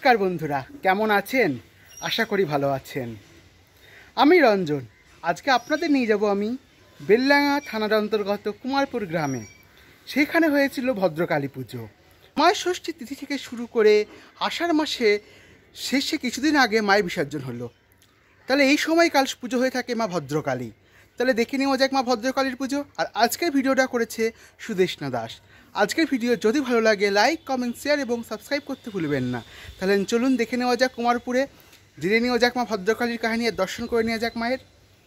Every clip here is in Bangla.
নমস্কার বন্ধুরা, কেমন আছেন? আশা করি ভালো আছেন। আমি রঞ্জন। আজকে আপনাদের নিয়ে যাব আমি বেলডাঙ্গা থানার অন্তর্গত কুমারপুর গ্রামে। সেখানে হয়েছিল ভদ্রকালী পুজো। মায়ের ষষ্ঠী তিথি থেকে শুরু করে আষাঢ় মাসে শেষে কিছুদিন আগে মায়ের বিসর্জন হলো। তাহলে এই সময়কাল পুজো হয়ে থাকে মা ভদ্রকালী। তাহলে দেখে নেওয়া যাক মা ভদ্রকালীর পুজো। আর আজকের ভিডিওটা করেছে সুদেষ্ণা দাস। আজকের ভিডিও যদি ভালো লাগে লাইক, কমেন্ট, শেয়ার এবং সাবস্ক্রাইব করতে ভুলবেন না। তাহলে চলুন দেখে নেওয়া যাক কুমারপুরে, জেনে নেওয়া যাক মা ভদ্রকালীর কাহিনী আর দর্শন করে নেওয়া যাক মায়ের।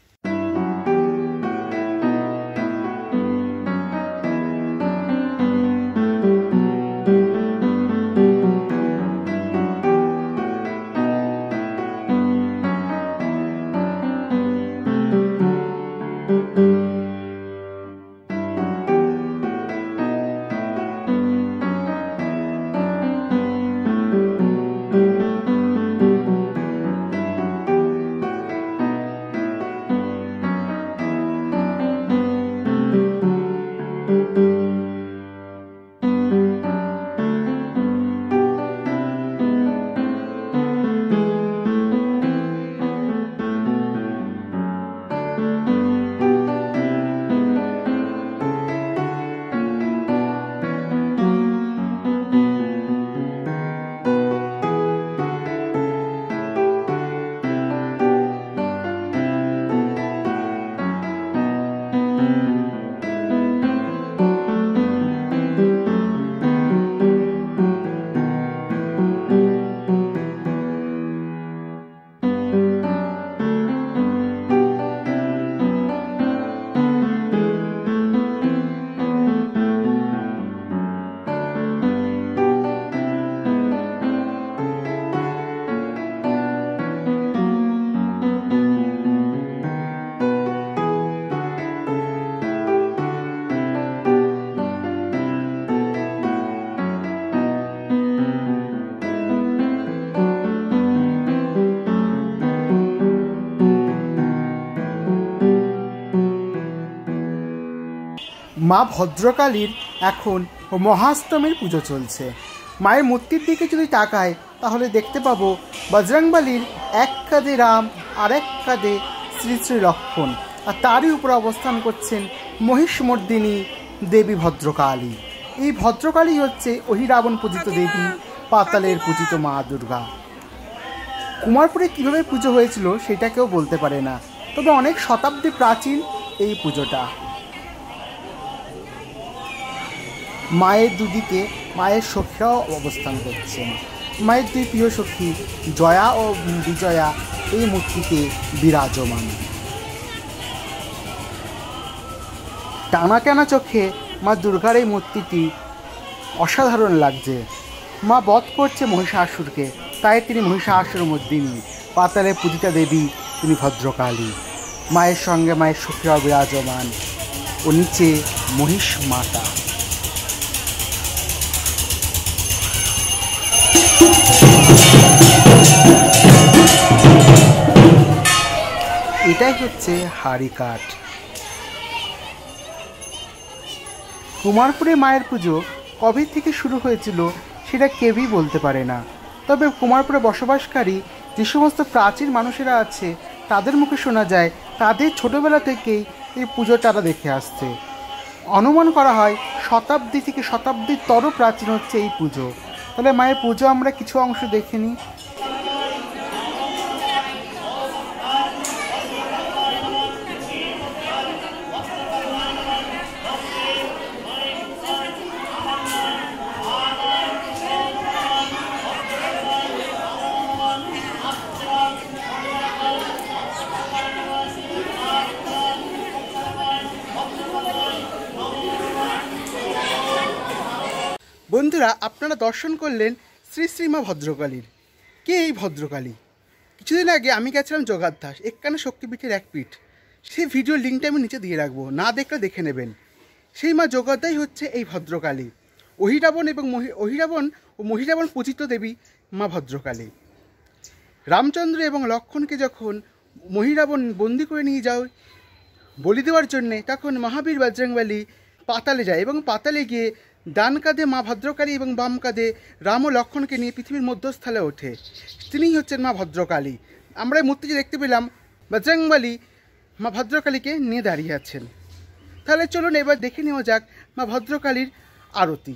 মা ভদ্রকালীর এখন মহাষ্টমীর পুজো চলছে। মায়ের মূর্তির দিকে যদি তাকায় তাহলে দেখতে পাবো বজরংবলীর এক কাঁধে রাম আর এক কাঁধে শ্রী শ্রী লক্ষ্মণ, আর তারই উপরে অবস্থান করছেন মহিষমর্দিনী দেবী ভদ্রকালী। এই ভদ্রকালী হচ্ছে অহিরাবণ পূজিত দেবী, পাতালের পূজিত মা দুর্গা। কুমারপুরে কীভাবে পুজো হয়েছিল সেটা কেউ বলতে পারে না, তবে অনেক শতাব্দী প্রাচীন এই পুজোটা। মায়ের দুদিকে মায়ের সখীরাও অবস্থান করছেন। মায়ের দুই প্রিয় সখী জয়া ও বিজয়া এই মূর্তিতে বিরাজমান। টানা টানা চোখে মা দুর্গার এই মূর্তিটি অসাধারণ লাগছে। মা বধ করছে মহিষাসুরকে, তাই তিনি মহিষাসুর মর্দিনী, পাতালে পূজিতা দেবী তিনি ভদ্রকালী। মায়ের সঙ্গে মায়ের সখীরাও বিরাজমান ও নিচে মহিষ মাতা। এটাই হচ্ছে হাড়িকাঠ। কুমারপুরে মায়ের পুজো কবে থেকে শুরু হয়েছিল সেটা কেউই বলতে পারে না, তবে কুমারপুরে বসবাসকারী যে সমস্ত প্রাচীন মানুষেরা আছে তাদের মুখে শোনা যায় তাদের ছোটোবেলা থেকেই এই পুজো তারা দেখে আসছে। অনুমান করা হয় শতাব্দী থেকে শতাব্দীর প্রাচীন হচ্ছে এই পুজো। তাহলে মায়ের পুজো আমরা কিছু অংশ দেখে নিই। বন্ধুরা, আপনারা দর্শন করলেন শ্রী শ্রী মা ভদ্রকালীর। কে এই ভদ্রকালী? কিছুদিন আগে আমি গেছিলাম জগাদ্ধাস, একখানে শক্তিপীঠের এক পীঠ। সেই ভিডিওর লিঙ্কটা আমি নিচে দিয়ে রাখবো, না দেখলে দেখে নেবেন। সেই মা জগদ্ধাই হচ্ছে এই ভদ্রকালী, অহিরাবণ এবং মহিরাবণ পূজিত দেবী মা ভদ্রকালী। রামচন্দ্র এবং লক্ষ্মণকে যখন মহিরাবণ বন্দি করে নিয়ে যাও বলি দেওয়ার জন্যে, তখন মহাবীর বজরংবলী পাতালে যায় এবং পাতালে গিয়ে ডান কাঁধে মা ভদ্রকালী এবং বাম কাঁধে রাম ও লক্ষ্মণকে নিয়ে পৃথিবীর মধ্যস্থলে ওঠে। তিনিই হচ্ছেন মা ভদ্রকালী। আমরা এই মূর্তিটি দেখতে পেলাম বজরংবলী মা ভদ্রকালীকে নিয়ে দাঁড়িয়ে আছেন। তাহলে চলুন এবার দেখে নেওয়া যাক মা ভদ্রকালীর আরতি।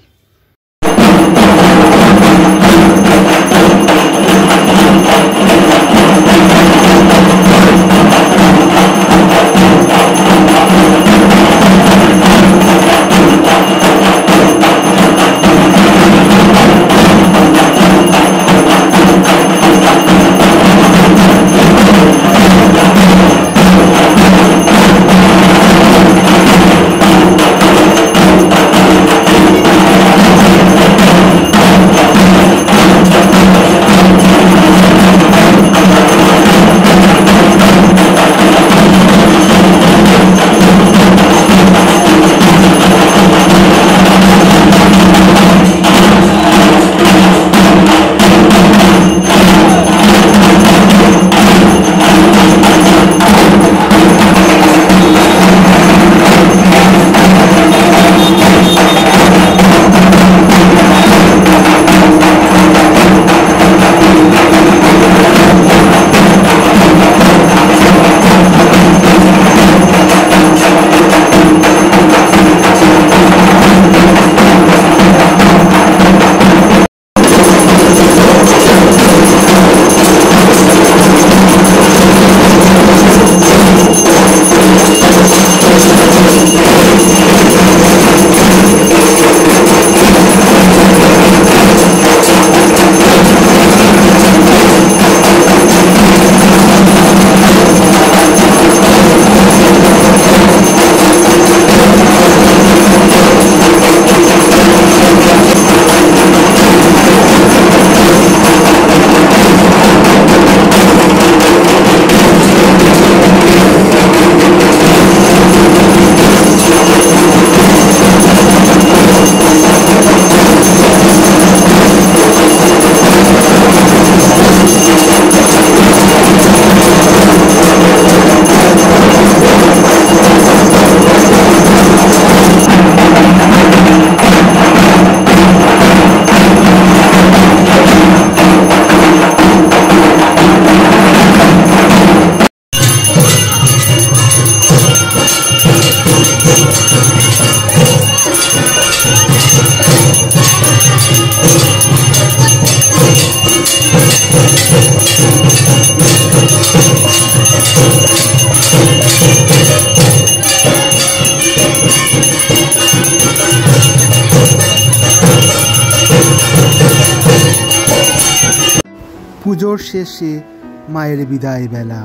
পুজোর শেষে মায়ের বিদায় বেলা।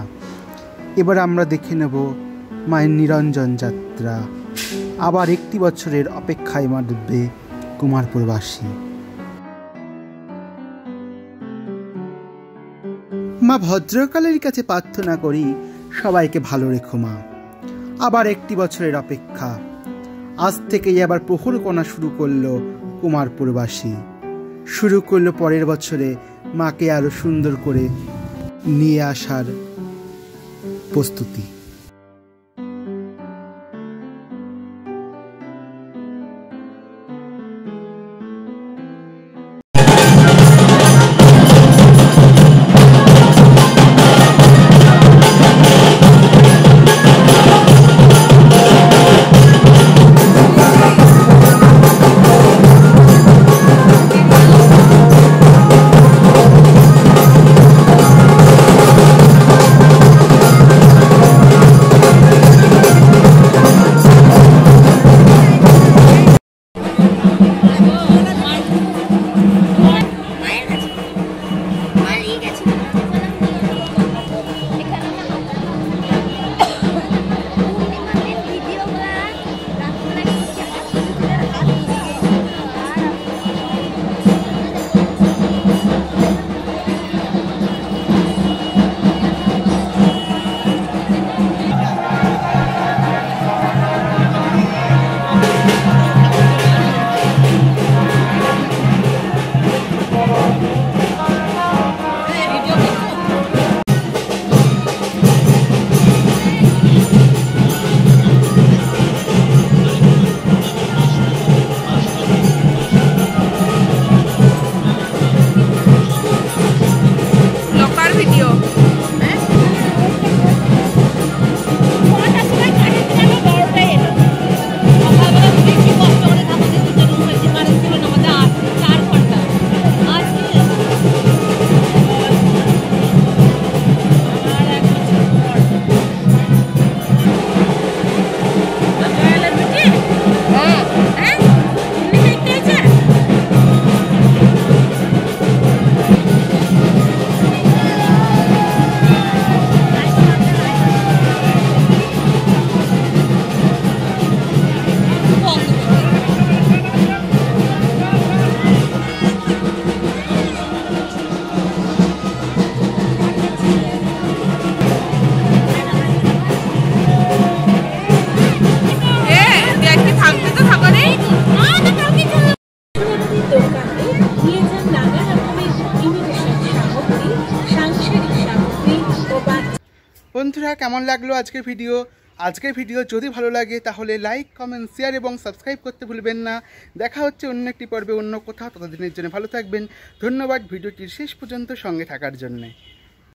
এবার আমরা দেখে নেব মায়ের নিরঞ্জন যাত্রা। আবার একটি বছরের অপেক্ষায় মানবে কুমারপুরবাসী। মা ভদ্রকালীর কাছে প্রার্থনা করি, সবাইকে ভালো রেখো মা। আবার একটি বছরের অপেক্ষা। আজ থেকেই আবার প্রহর কোনা শুরু করলো কুমারপুরবাসী। শুরু করলো পরের বছরে মাকে আরো সুন্দর করে নিয়ে আসার প্রস্তুতি। দোকানে নিয়ে যান নানা রকমের ইমিটেশন সামগ্রী, সাংসারিক সামগ্রী ও বন্ধুরা, কেমন লাগলো আজকের ভিডিও যদি ভালো লাগে তাহলে লাইক, কমেন্ট, শেয়ার এবং সাবস্ক্রাইব করতে ভুলবেন না। দেখা হচ্ছে অন্য একটি পর্বে অন্য কোথাও। ততদিনের জন্য ভালো থাকবেন। ধন্যবাদ ভিডিওটির শেষ পর্যন্ত সঙ্গে থাকার জন্যে।